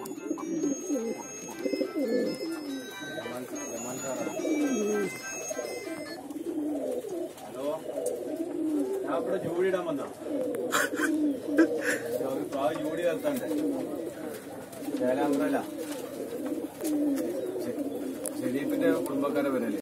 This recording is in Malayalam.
ഹലോ, ഞാൻ ഇവിടെ ജോലി ഇടാൻ വന്നാ ജോലി നിർത്തണ്ടേ ചേലാമ്പ്രല്ല ഷെരീഫിന്റെ കുടുംബക്കാരെ വരല്ലേ.